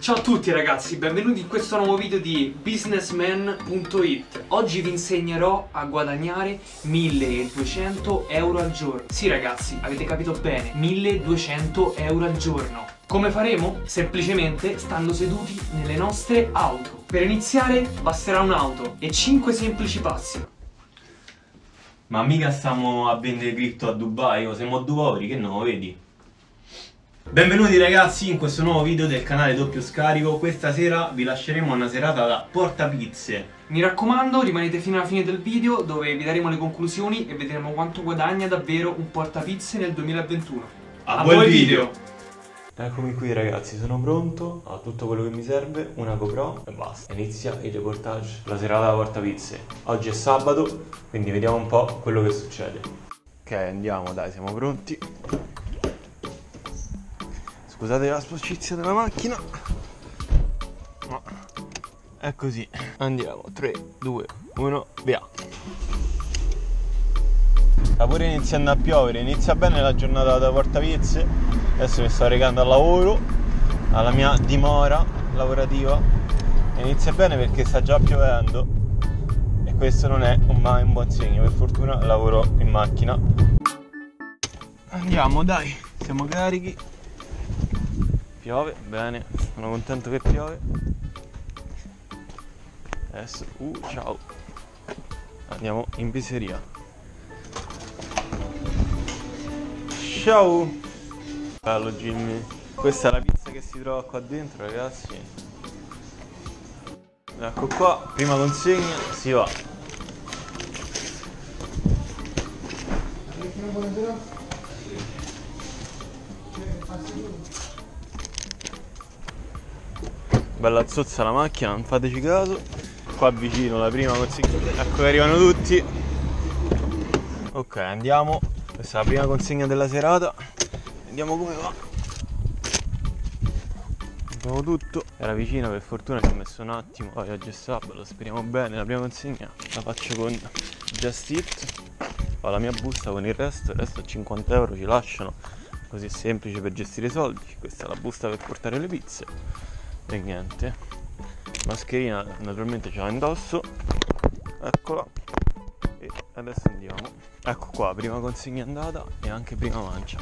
Ciao a tutti ragazzi, benvenuti in questo nuovo video di businessman.it. Oggi vi insegnerò a guadagnare 1200 euro al giorno. Sì ragazzi, avete capito bene, 1200 euro al giorno. Come faremo? Semplicemente stando seduti nelle nostre auto. Per iniziare basterà un'auto e 5 semplici passi. Ma mica stiamo a vendere cripto a Dubai o siamo a Dubai, che no, vedi? Benvenuti ragazzi in questo nuovo video del canale Doppio Scarico. Questa sera vi lasceremo una serata da portapizze. Mi raccomando, rimanete fino alla fine del video dove vi daremo le conclusioni e vedremo quanto guadagna davvero un portapizze nel 2021. A voi il video! Eccomi qui ragazzi, sono pronto, ho tutto quello che mi serve, una GoPro e basta. Inizia il reportage, la serata da portapizze. Oggi è sabato, quindi vediamo un po' quello che succede. Ok, andiamo, dai, siamo pronti. Scusate la sporcizia della macchina. No. È così. Andiamo. 3, 2, 1, via. Sta pure iniziando a piovere. Inizia bene la giornata da portapizze. Adesso mi sto recando al lavoro, alla mia dimora lavorativa. E inizia bene perché sta già piovendo. E questo non è mai un buon segno. Per fortuna lavoro in macchina. Andiamo, dai. Siamo carichi. Piove, bene, sono contento che piove. Adesso, ciao. Andiamo in pizzeria. Ciao. Bello Jimmy. Questa è la pizza che si trova qua dentro ragazzi. Ecco qua, prima consegna, si va. Buonasera. Bella zozza la macchina, non fateci caso. Qua vicino la prima consegna. Ecco che arrivano tutti. Ok, andiamo. Questa è la prima consegna della serata. Vediamo come va. Abbiamo tutto. Era vicino, per fortuna ci ho messo un attimo. Poi oggi è sabato, speriamo bene. La prima consegna la faccio con Just Eat. Ho la mia busta con il resto a 50 euro ci lasciano. Così semplice per gestire i soldi. Questa è la busta per portare le pizze. E niente, mascherina naturalmente ce l'ho indosso, eccola, e adesso andiamo. Ecco qua, prima consegna andata e anche prima mancia.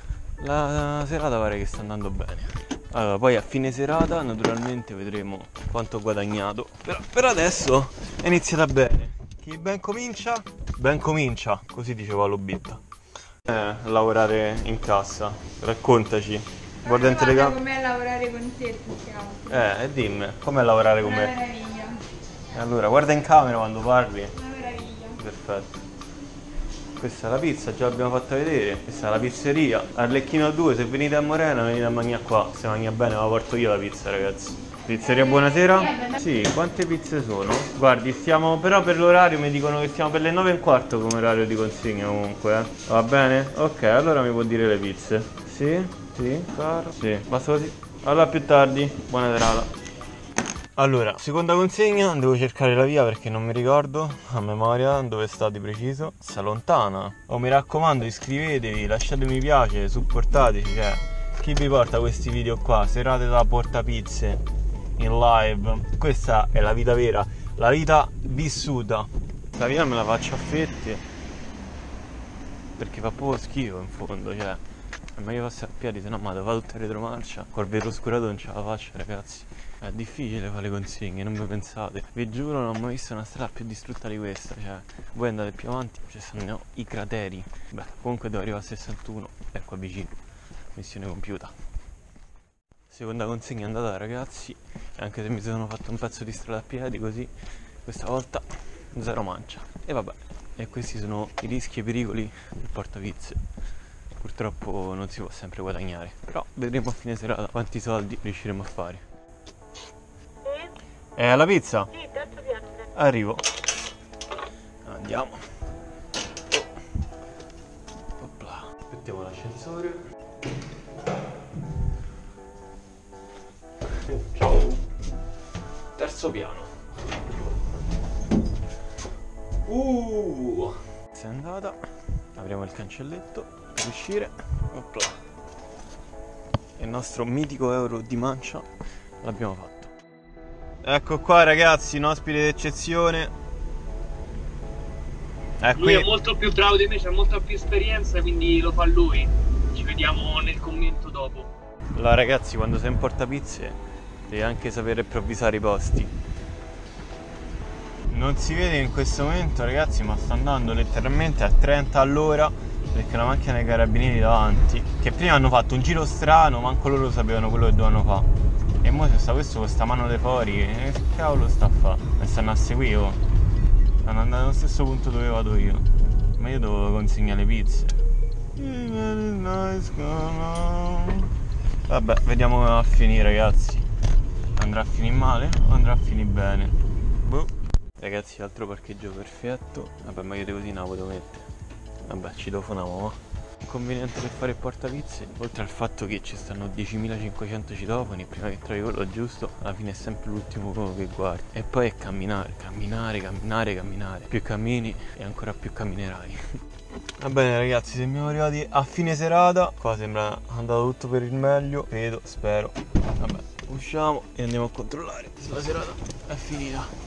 La serata pare che sta andando bene. Allora, poi a fine serata naturalmente vedremo quanto ho guadagnato. Per adesso è iniziata bene. Chi ben comincia, così diceva Lobitta. Lavorare in cassa, raccontaci. Guarda in telecamera. Com'è lavorare con te più che altro? Dimmi, com'è lavorare con me? Una meraviglia. Allora, guarda in camera quando parli. Una meraviglia. Perfetto. Questa è la pizza, già l'abbiamo fatta vedere. Questa è la pizzeria. Arlecchino 2, se venite a Morena venite a mangiare qua. Se mangia bene la porto io la pizza, ragazzi. Pizzeria, buonasera. Sì, quante pizze sono? Guardi, stiamo però per l'orario mi dicono che stiamo per le 9:15 come orario di consegna comunque. Va bene? Ok, allora mi può dire le pizze. Sì? Sì, caro. Sì, basta così. Allora più tardi, buona serata. Allora, seconda consegna, devo cercare la via perché non mi ricordo a memoria dove sta di preciso. Sta lontana. Oh, mi raccomando, iscrivetevi, lasciate mi piace, supportateci, cioè. Chi vi porta questi video qua? Serate da portapizze in live. Questa è la vita vera, la vita vissuta. La vita me la faccio a fette perché fa proprio schifo in fondo, cioè. È meglio passare a piedi, se no ma devo fare tutta retromarcia. Col vetro oscurato non ce la faccio ragazzi. È difficile fare le consegne, non vi pensate. Vi giuro non ho mai visto una strada più distrutta di questa. Cioè, voi andate più avanti, ci sono i crateri. Beh, comunque devo arrivare a 61. È qua vicino. Missione compiuta. Seconda consegna andata ragazzi. E anche se mi sono fatto un pezzo di strada a piedi così, questa volta zero mancia. E vabbè. E questi sono i rischi e i pericoli del portapizze. Purtroppo non si può sempre guadagnare, però vedremo a fine serata quanti soldi riusciremo a fare. Sì? La pizza? Sì, terzo piano. Arrivo. Andiamo. Opla. Aspettiamo l'ascensore. Ciao. Terzo piano. Si è andata. Apriamo il cancelletto. Per uscire, opla. Il nostro mitico euro di mancia l'abbiamo fatto. Ecco qua ragazzi, un ospite d'eccezione. Lui è molto più bravo di me, c'ha molta più esperienza, quindi lo fa lui. Ci vediamo nel commento dopo. Allora ragazzi, quando sei in portapizze devi anche sapere improvvisare i posti. Non si vede in questo momento ragazzi, ma sta andando letteralmente a 30 all'ora perché la macchina dei carabinieri davanti, che prima hanno fatto un giro strano, manco loro sapevano quello che dovevano fare. E mo c'è sta questo con sta mano dei fuori, che cavolo sta a fare? Mi stanno a seguire. Stanno andando allo stesso punto dove vado io. Ma io devo consegnare le pizze. Vabbè, vediamo come va a finire ragazzi. Andrà a finire male o andrà a finire bene? Boh. Ragazzi, altro parcheggio perfetto. Vabbè, ma io devo così non la potevo mettere. Vabbè, ci telefoniamo, ma inconveniente per fare il portapizze, oltre al fatto che ci stanno 10.500 citofoni, prima che trovi quello giusto, alla fine è sempre l'ultimo che guardi. E poi è camminare. Più cammini e ancora più camminerai. Va bene ragazzi, siamo arrivati a fine serata. Qua sembra andato tutto per il meglio, credo, spero. Vabbè, usciamo e andiamo a controllare se la serata è finita.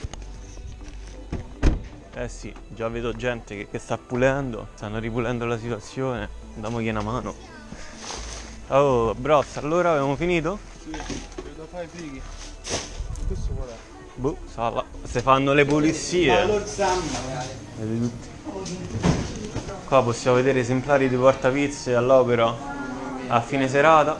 Eh sì, già vedo gente che sta pulendo, stanno ripulendo la situazione, diamogli una mano. Oh, Bros, allora abbiamo finito? Sì, devo fare i frighi. Questo qual è? Boh, sala. Se fanno le pulizie. Vedi tutti. Qua possiamo vedere esemplari di portapizze all'opera a fine serata.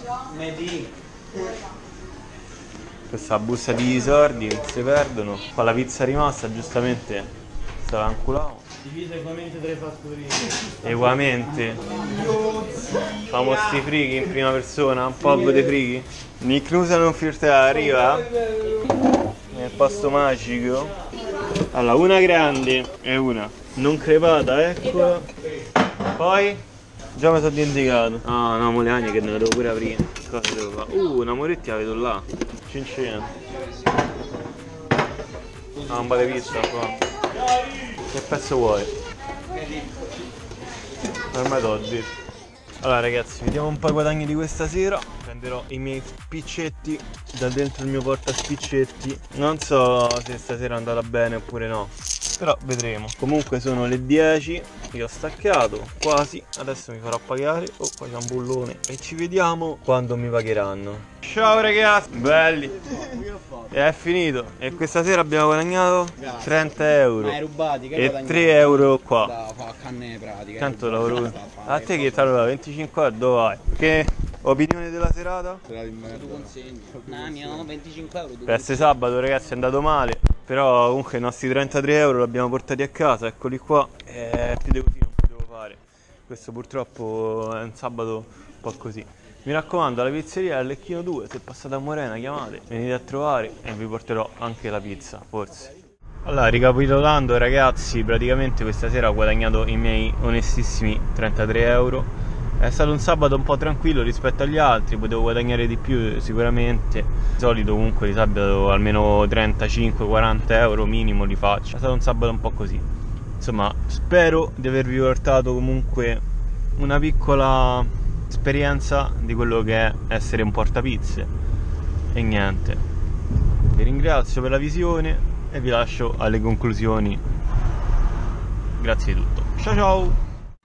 Questa busta di soldi, non si perdono. Qua la pizza rimasta, giustamente. Se la inculavo. Divisa equamente tra le fattorie. Equamente. Famo sti frighi in prima persona, un po' dei frighi. Nick Nusa non filtrare, arriva nel posto magico. Allora, una grande e una non crepata, eccola. Poi già mi sono dimenticato. Ah no, mo le agne che ne devo pure aprire. Cosa devo fare? Una moretti la vedo là. Cincina. Ah, un po' di pizza qua. Che pezzo vuoi? Ormai t'ho detto. Allora ragazzi, vediamo un po' i guadagni di questa sera. Prenderò i miei spiccetti da dentro il mio portaspiccetti. Non so se stasera è andata bene oppure no, però vedremo. Comunque sono le 10, io ho staccato quasi. Adesso mi farò pagare. Oh, qua c'è un bullone. E ci vediamo quando mi pagheranno. Ciao ragazzi, belli. È finito. E questa sera abbiamo guadagnato 30 euro. Ma hai rubati, che e 3 euro qua. Da fa canne pratiche. Tanto lavoro. A te che ti allora 25 euro dove vai? Che opinione della serata? Tu consegni. No, mio 25 euro. Questo sabato ragazzi è andato male. Però comunque i nostri 33 euro li abbiamo portati a casa. Eccoli qua. E più di così non potevo fare. Questo purtroppo è un sabato un po' così. Mi raccomando, alla pizzeria Arlecchino 2, se passate a Morena chiamate, venite a trovare e vi porterò anche la pizza, forse. Allora, ricapitolando ragazzi, praticamente questa sera ho guadagnato i miei onestissimi 33 euro. È stato un sabato un po' tranquillo rispetto agli altri, potevo guadagnare di più sicuramente. Di solito comunque di sabato almeno 35-40 euro minimo li faccio. È stato un sabato un po' così. Insomma, spero di avervi portato comunque una piccola esperienza di quello che è essere un portapizze. E niente, vi ringrazio per la visione e vi lascio alle conclusioni. Grazie di tutto, ciao ciao.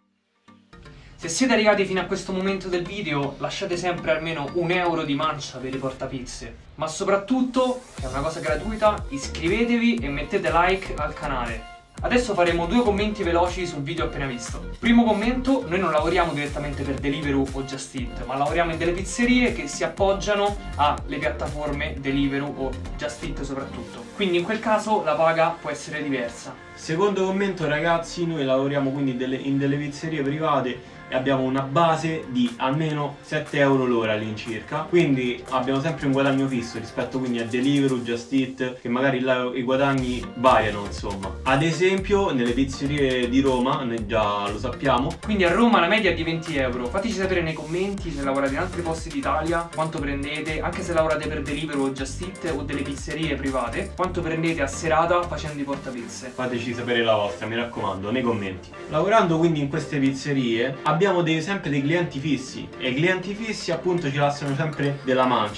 Se siete arrivati fino a questo momento del video, lasciate sempre almeno €1 di mancia per i portapizze. Ma soprattutto, che è una cosa gratuita, iscrivetevi e mettete like al canale. Adesso faremo 2 commenti veloci sul video appena visto. Primo commento: noi non lavoriamo direttamente per Deliveroo o Just Eat, ma lavoriamo in delle pizzerie che si appoggiano alle piattaforme Deliveroo o Just Eat soprattutto. Quindi in quel caso la paga può essere diversa. Secondo commento ragazzi, noi lavoriamo quindi in delle pizzerie private e abbiamo una base di almeno 7 euro l'ora all'incirca, quindi abbiamo sempre un guadagno fisso rispetto quindi a Deliveroo, Just Eat, che magari là i guadagni variano insomma. Ad esempio nelle pizzerie di Roma, noi già lo sappiamo, quindi a Roma la media è di 20 euro. Fateci sapere nei commenti se lavorate in altri posti d'Italia quanto prendete, anche se lavorate per Deliveroo o Just Eat o delle pizzerie private, quanto prendete a serata facendo i portapizze. Fateci sapere la vostra, mi raccomando, nei commenti. Lavorando quindi in queste pizzerie abbiamo sempre dei clienti fissi, e i clienti fissi appunto ci lasciano sempre della mancia.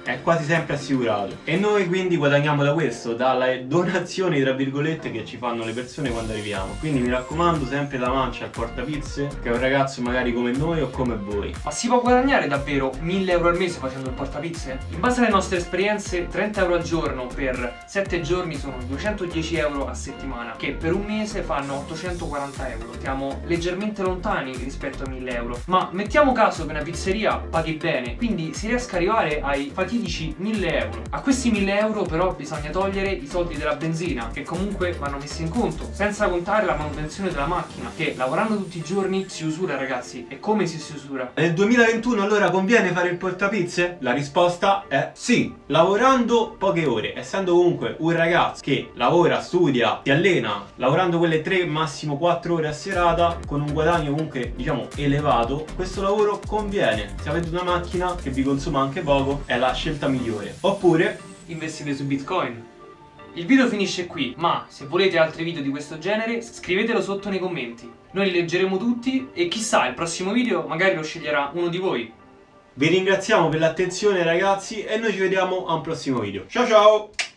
è quasi sempre assicurato. E noi quindi guadagniamo da questo, dalle donazioni tra virgolette che ci fanno le persone quando arriviamo. Quindi mi raccomando, sempre la mancia al portapizze, che è un ragazzo magari come noi o come voi. Ma si può guadagnare davvero 1000 euro al mese facendo il portapizze? In base alle nostre esperienze, 30 euro al giorno per 7 giorni sono 210 euro a settimana, che per un mese fanno 840 euro. Siamo leggermente lontani rispetto a 1000 euro. Ma mettiamo caso che una pizzeria paghi bene, quindi si riesca ad arrivare ai fatidici 1000 euro. A questi 1000 euro però bisogna togliere i soldi della benzina, che comunque vanno messi in conto, senza contare la manutenzione della macchina, che lavorando tutti i giorni si usura, ragazzi. E come si usura? Nel 2021 allora conviene fare il portapizze? La risposta è sì, lavorando poche ore, essendo comunque un ragazzo che lavora, studia, si allena, lavorando quelle 3 massimo 4 ore a serata, con un guadagno comunque diciamo elevato, questo lavoro conviene. Se avete una macchina che vi consuma anche poco, è la scelta migliore. Oppure investite su Bitcoin. Il video finisce qui, ma se volete altri video di questo genere scrivetelo sotto nei commenti. Noi li leggeremo tutti e chissà, il prossimo video magari lo sceglierà uno di voi. vi ringraziamo per l'attenzione ragazzi e noi ci vediamo a un prossimo video. Ciao ciao!